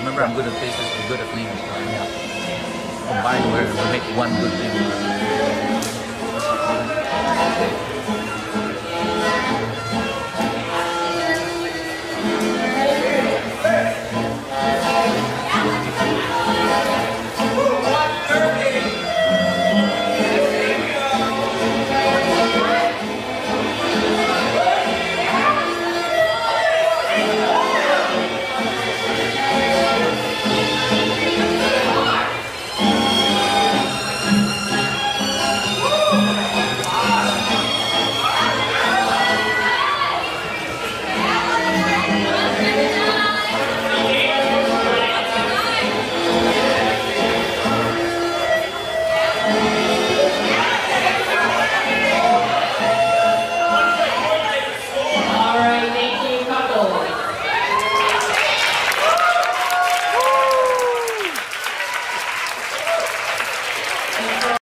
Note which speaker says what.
Speaker 1: Remember, I'm good at faces, I'm good at names. Yeah. Combined, we make one good thing.